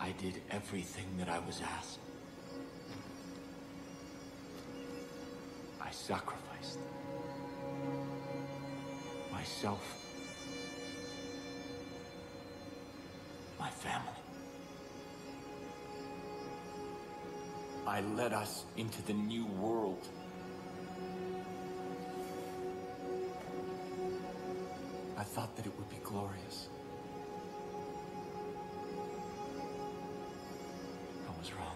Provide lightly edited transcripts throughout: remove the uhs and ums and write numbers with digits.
I did everything that I was asked. I sacrificed myself, my family. I led us into the new world. I thought that it would be glorious. I was wrong.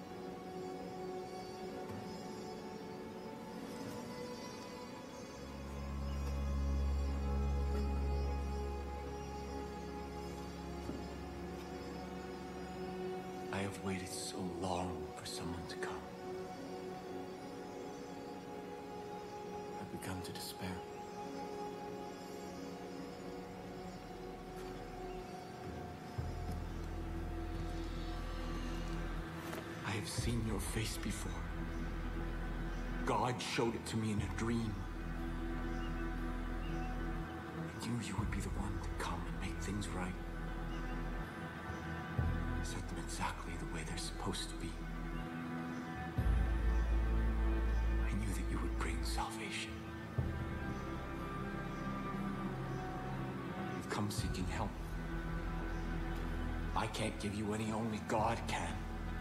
I have waited so long for someone to come. I've begun to despair. I have seen your face before. God showed it to me in a dream. I knew you would be the one to come and make things right. Set them exactly the way they're supposed to be. I knew that you would bring salvation. You've come seeking help. I can't give you any, only God can.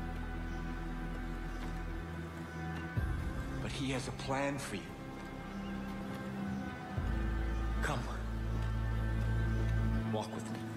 But He has a plan for you. Come. Walk with me.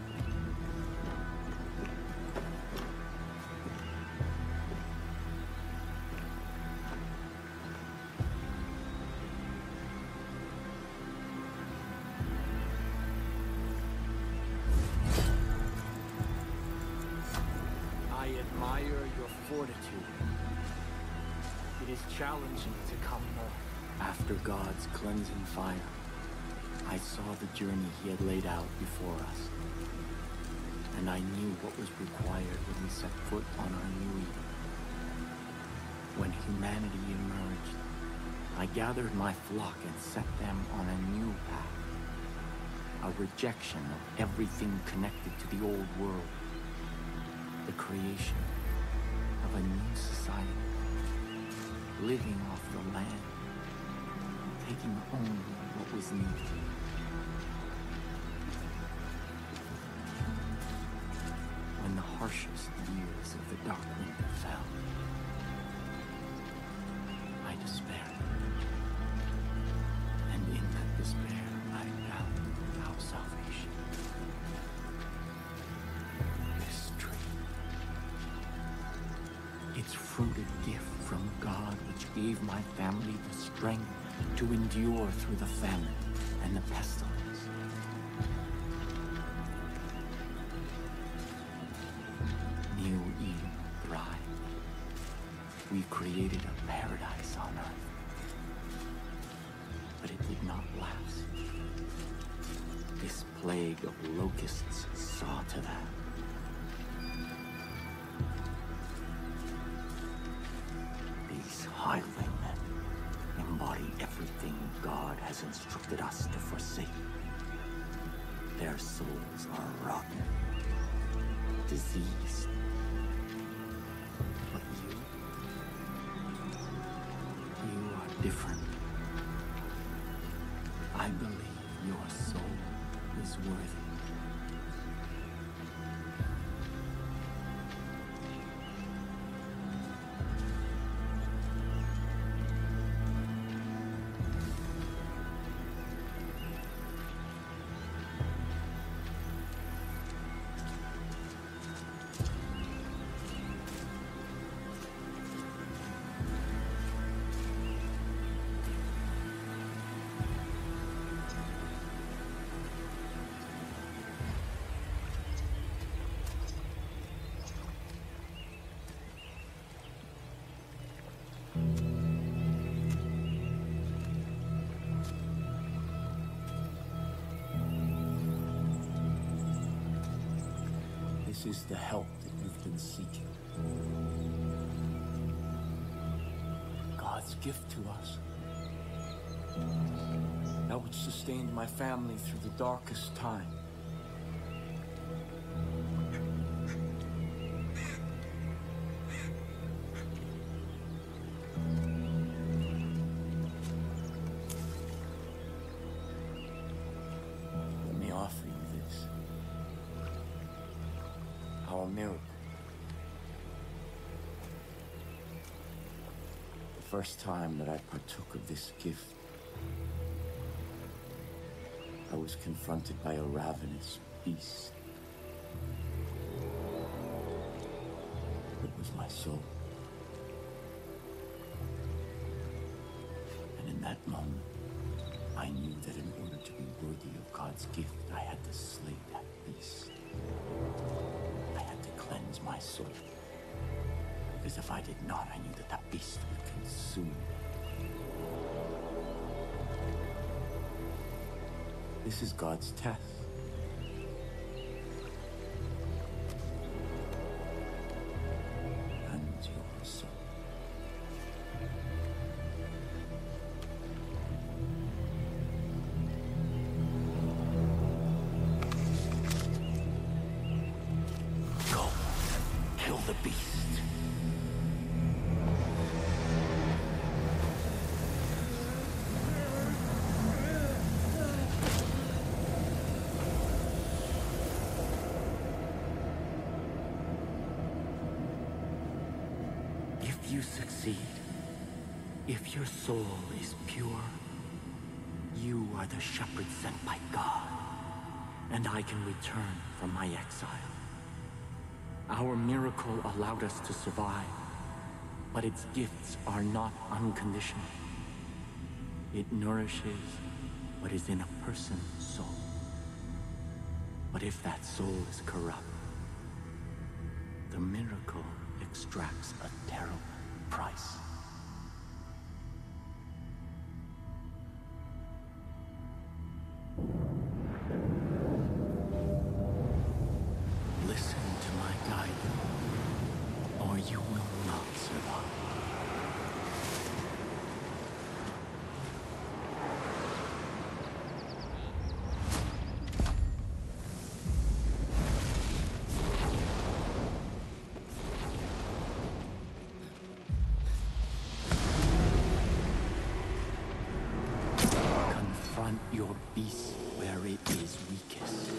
I admire your fortitude. It is challenging to come north. After God's cleansing fire, I saw the journey He had laid out before us. And I knew what was required when we set foot on our new Eden. When humanity emerged, I gathered my flock and set them on a new path. A rejection of everything connected to the old world. The creation of a new society. Living off the land. Taking only what was needed. When the harshest years of the dark winter fell, I despaired. And in that despair, I found our salvation. This tree. Its fruit a gift from God, which gave my family the strength to endure through the famine and the pestilence. New Eden thrived. We created a paradise on earth. But it did not last. This plague of locusts saw to that. These hireling men embody everything God has instructed us to forsake. Their souls are rotten, diseased. But you are different. I believe your soul is worthy. This is the help that you've been seeking. God's gift to us. That which sustained my family through the darkest time. miracle. The first time that I partook of this gift, I was confronted by a ravenous beast. It was my soul. And in that moment, I knew that in order to be worthy of God's gift, I had to slay that beast. I had to cleanse my soul. Because if I did not, I knew that that beast would consume me. This is God's test. And your soul. Go. Kill the beast. If you succeed, if your soul is pure, you are the shepherd sent by God, and I can return from my exile. Our miracle allowed us to survive, but its gifts are not unconditional. It nourishes what is in a person's soul. But if that soul is corrupt, the miracle extracts a terrible price. Listen to my guidance, or you will not survive. Confront your beast where it is weakest.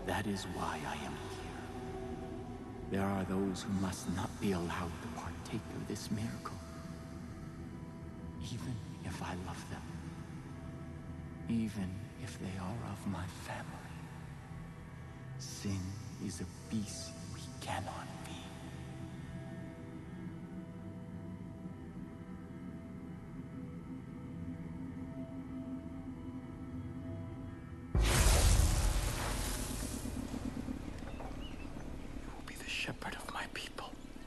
That is why I am here. There are those who must not be allowed to partake of this miracle. Even if I love them. Even if they are of my family. Sin is a beast we cannot be. Shepherd of my people.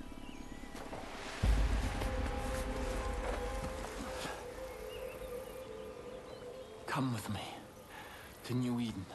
Come with me to New Eden.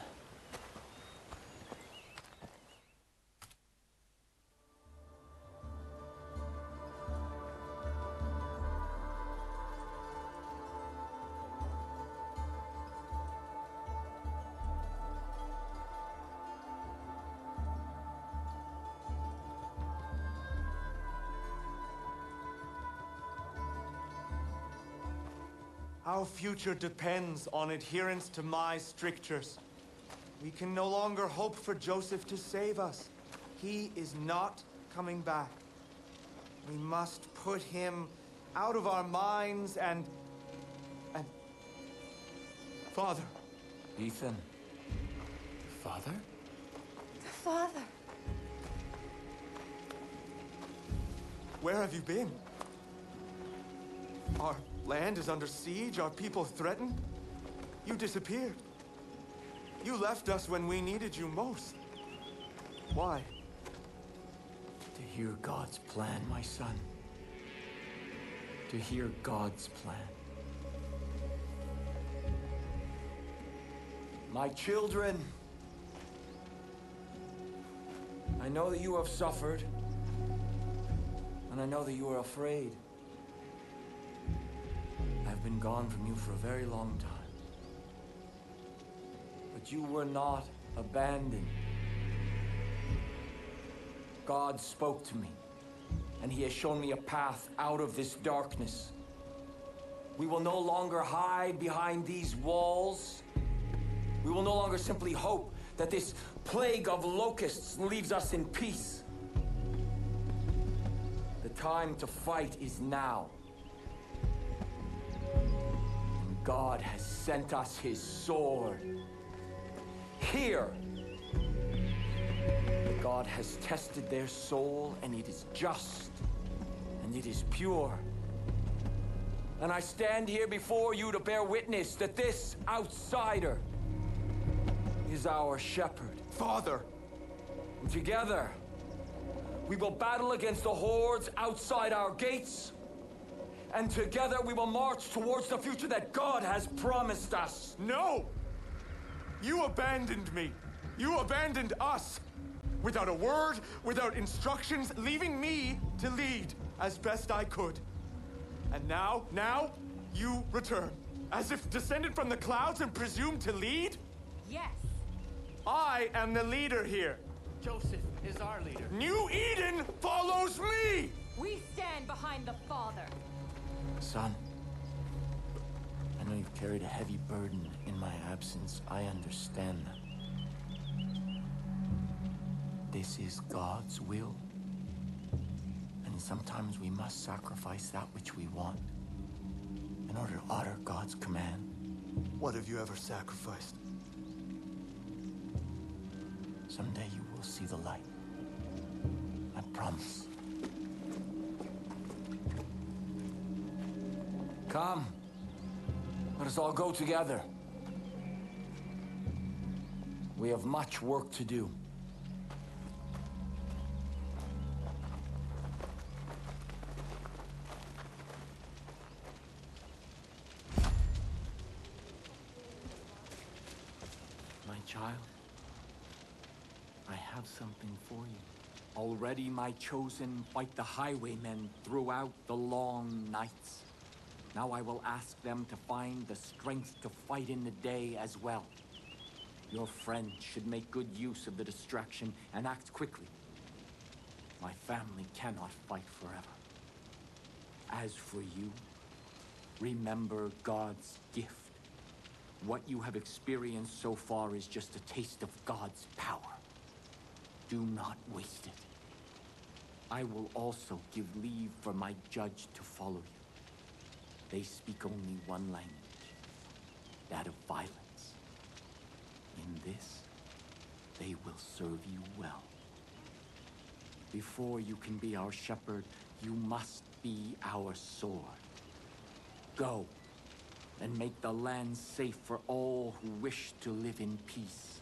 Our future depends on adherence to my strictures. We can no longer hope for Joseph to save us. He is not coming back. We must put him out of our minds and... Father. Ethan. Father? The father. Where have you been? Our land is under siege, our people threatened. You disappeared. You left us when we needed you most. Why? To hear God's plan, my son. To hear God's plan. My children, I know that you have suffered, and I know that you are afraid. I've been gone from you for a very long time. But you were not abandoned. God spoke to me, and He has shown me a path out of this darkness. We will no longer hide behind these walls. We will no longer simply hope that this plague of locusts leaves us in peace. The time to fight is now. And God has sent us His sword. Here. God has tested their soul, and it is just, and it is pure. And I stand here before you to bear witness that this outsider is our shepherd. Father! And together, we will battle against the hordes outside our gates. And together we will march towards the future that God has promised us. No! You abandoned me. You abandoned us. Without a word, without instructions, leaving me to lead as best I could. And now, you return. As if descended from the clouds and presumed to lead? Yes. I am the leader here. Joseph is our leader. New Eden follows me! We stand behind the Father. Son, I know you've carried a heavy burden in my absence. I understand that. This is God's will. And sometimes we must sacrifice that which we want in order to honor God's command. What have you ever sacrificed? Someday you will see the light. I promise. Come. Let us all go together. We have much work to do. My child, I have something for you. Already my chosen fight the highwaymen throughout the long nights. Now I will ask them to find the strength to fight in the day as well. Your friend should make good use of the distraction and act quickly. My family cannot fight forever. As for you, remember God's gift. What you have experienced so far is just a taste of God's power. Do not waste it. I will also give leave for my judge to follow you. They speak only one language, that of violence. In this, they will serve you well. Before you can be our shepherd, you must be our sword. Go, and make the land safe for all who wish to live in peace.